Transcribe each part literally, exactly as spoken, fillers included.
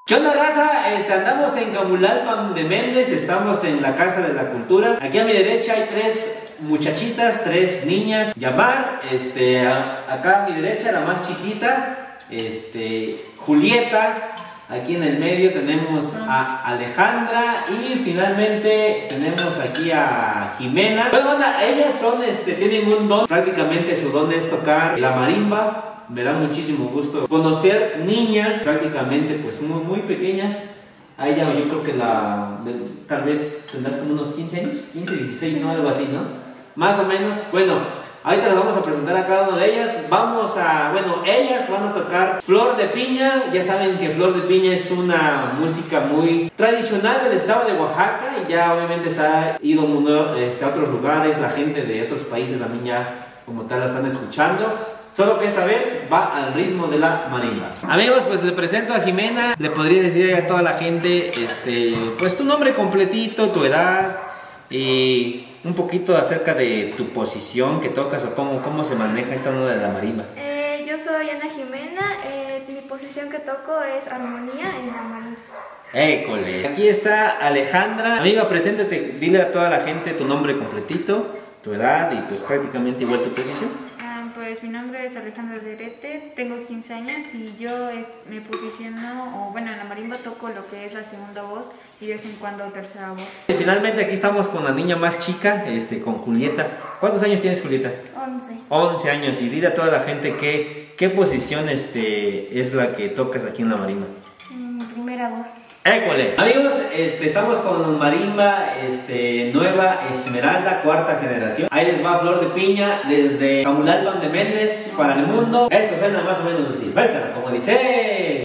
¿Qué onda, raza? Este, andamos en Camulalpan de Méndez, estamos en la Casa de la Cultura. Aquí a mi derecha hay tres muchachitas, tres niñas. Yamar, este, a, acá a mi derecha la más chiquita, este, Julieta. Aquí en el medio tenemos a Alejandra y finalmente tenemos aquí a Jimena. Bueno, onda, ellas son, este, tienen un don, prácticamente su don es tocar la marimba. Me da muchísimo gusto conocer niñas prácticamente pues muy, muy pequeñas. A ella yo creo que la, de, tal vez tendrás como unos quince años, quince, dieciséis, ¿no? Algo así, ¿no? Más o menos. Bueno, ahorita las vamos a presentar a cada una de ellas. Vamos a, bueno, ellas van a tocar Flor de Piña. Ya saben que Flor de Piña es una música muy tradicional del estado de Oaxaca. Y ya obviamente se ha ido este, a otros lugares. La gente de otros países también ya como tal la están escuchando. Solo que esta vez va al ritmo de la marimba. Amigos, pues le presento a Jimena. Le podría decir a toda la gente, este, pues tu nombre completito, tu edad y un poquito acerca de tu posición que tocas o cómo, cómo se maneja esta onda de la marimba. Eh, yo soy Ana Jimena. Eh, mi posición que toco es armonía en la marimba. École. Aquí está Alejandra. Amiga, preséntate, dile a toda la gente tu nombre completito, tu edad y pues prácticamente igual tu posición. Pues mi nombre es Alejandra Derete, tengo quince años y yo es, me posiciono, o bueno, en la marimba toco lo que es la segunda voz y de vez en cuando tercera voz. Y finalmente aquí estamos con la niña más chica, este, con Julieta. ¿Cuántos años tienes, Julieta? once. once años. Y dile a toda la gente qué, qué posición este, es la que tocas aquí en la marimba. Mm, primera voz. ¡École! Amigos, este, estamos con marimba este, nueva Esmeralda, cuarta generación. Ahí les va Flor de Piña desde Camulalpan de Méndez para el mundo. Esto suena más o menos así. Suéltala, como dice.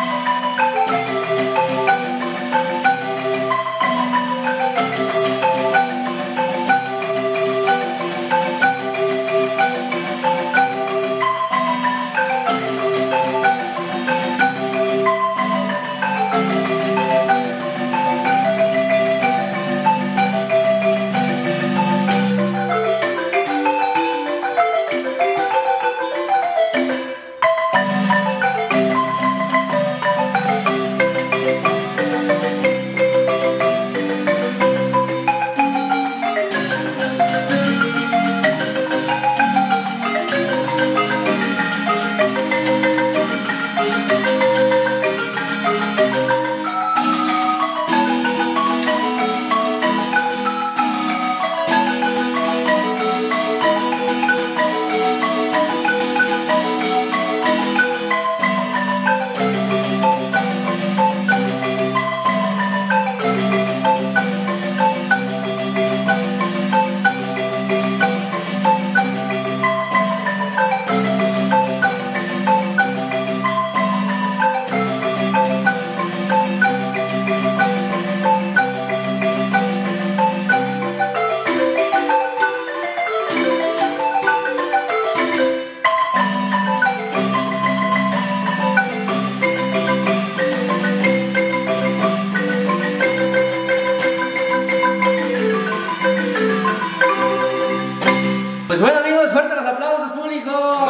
Pues bueno, amigos, fuerte los aplausos, público.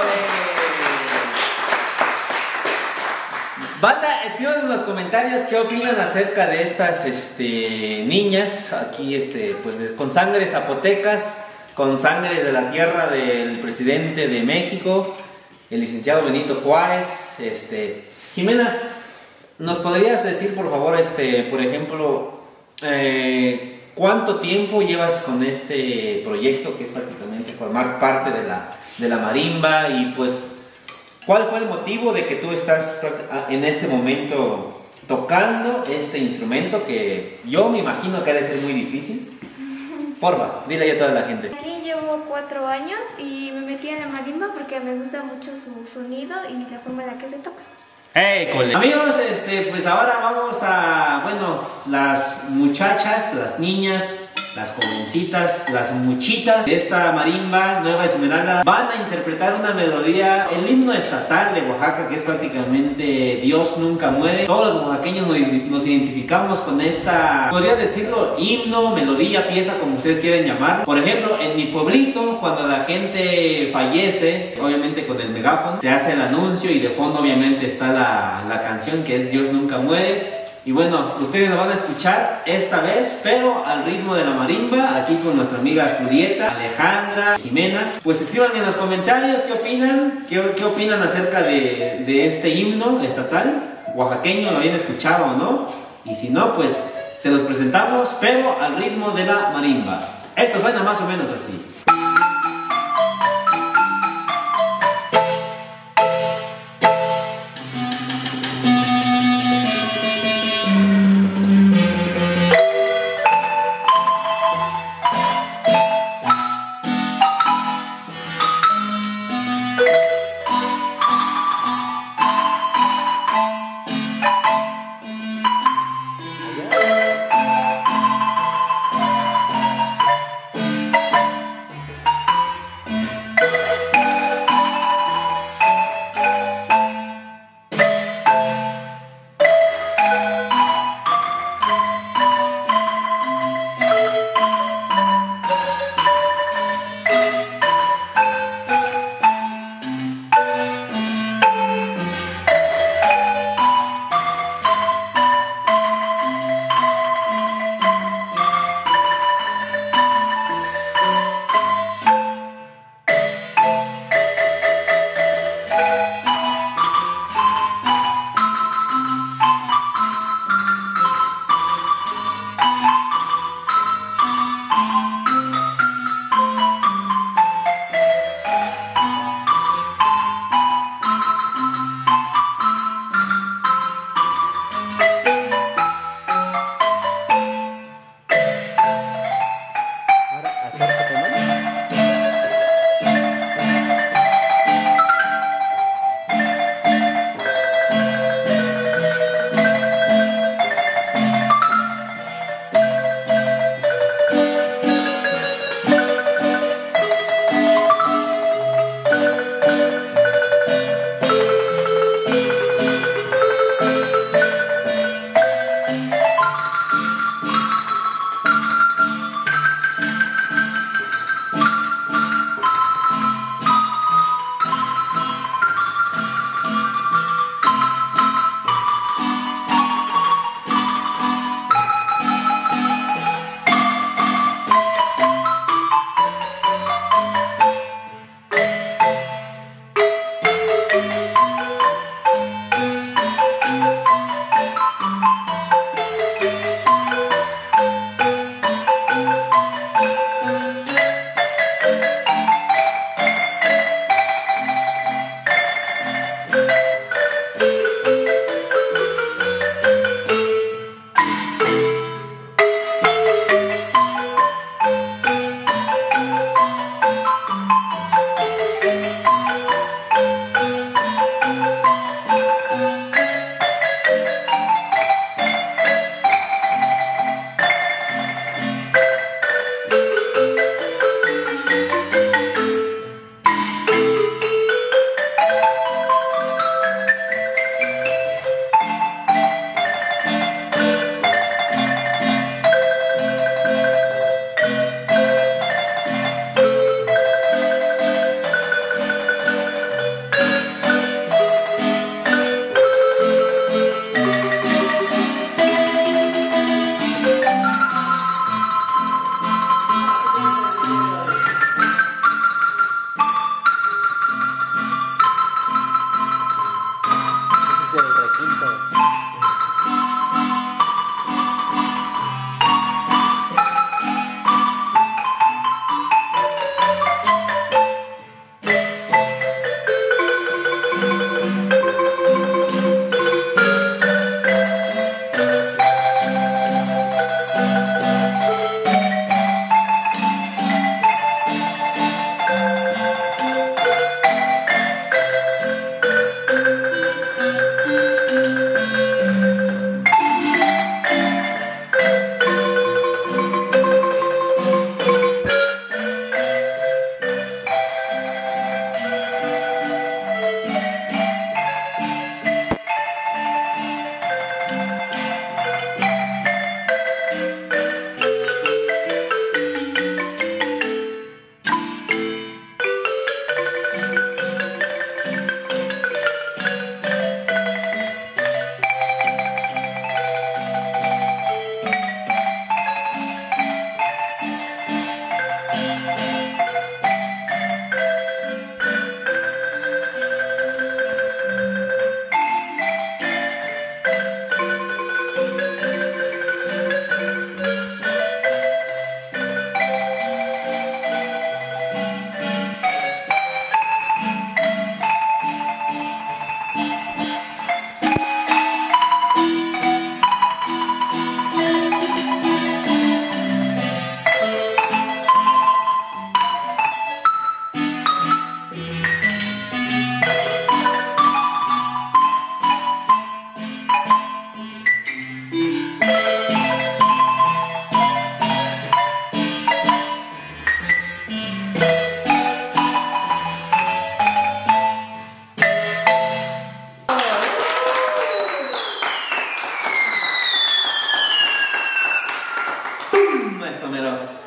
Banda, escriban en los comentarios qué opinan acerca de estas este, niñas aquí, este, pues de, con sangre zapotecas, con sangre de la tierra del presidente de México, el licenciado Benito Juárez. Este, Jimena, ¿nos podrías decir, por favor, este, por ejemplo, eh, cuánto tiempo llevas con este proyecto que es prácticamente formar parte de la, de la marimba y pues cuál fue el motivo de que tú estás en este momento tocando este instrumento que yo me imagino que ha de ser muy difícil? Porfa, dile ya a toda la gente. Aquí llevo cuatro años y me metí en la marimba porque me gusta mucho su sonido y la forma en la que se toca. Hey, cole. Amigos, este, pues ahora vamos a, bueno, las muchachas, las niñas, las jovencitas, las muchitas de esta marimba Nueva Esmeralda van a interpretar una melodía, el himno estatal de Oaxaca, que es prácticamente Dios nunca muere. Todos los oaxaqueños nos identificamos con esta, podría decirlo, himno, melodía, pieza, como ustedes quieren llamar. Por ejemplo, en mi pueblito, cuando la gente fallece, obviamente con el megáfono, se hace el anuncio y de fondo obviamente está la, la canción, que es Dios nunca muere. Y bueno, ustedes lo van a escuchar esta vez, pero al ritmo de la marimba, aquí con nuestra amiga Julieta, Alejandra, Jimena. Pues escriban en los comentarios qué opinan, qué, qué opinan acerca de, de este himno estatal oaxaqueño, lo habían escuchado o no. Y si no, pues se los presentamos, pero al ritmo de la marimba. Esto suena más o menos así.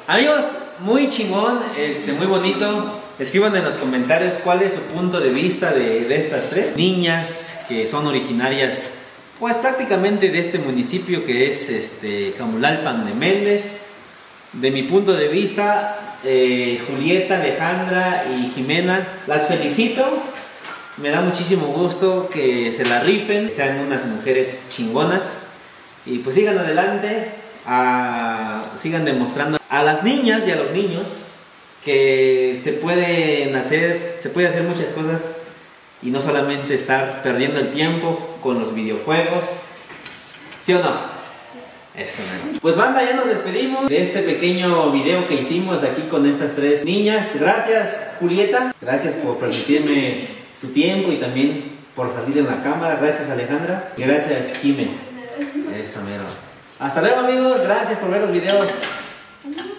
Amigos, muy chingón, este, muy bonito. Escriban en los comentarios cuál es su punto de vista de, de estas tres niñas que son originarias, pues prácticamente de este municipio que es este, Camulalpan de Méndez. De mi punto de vista, eh, Julieta, Alejandra y Jimena, las felicito. Me da muchísimo gusto que se la rifen, sean unas mujeres chingonas. Y pues sigan adelante, a, sigan demostrando a las niñas y a los niños que se pueden hacer, se puede hacer muchas cosas y no solamente estar perdiendo el tiempo con los videojuegos. ¿Sí o no? Eso, ¿no? Pues banda, ya nos despedimos de este pequeño video que hicimos aquí con estas tres niñas. Gracias, Julieta. Gracias por permitirme tu tiempo y también por salir en la cámara. Gracias, Alejandra. Y gracias, Jimena. Eso, mero. Hasta luego, amigos. Gracias por ver los videos.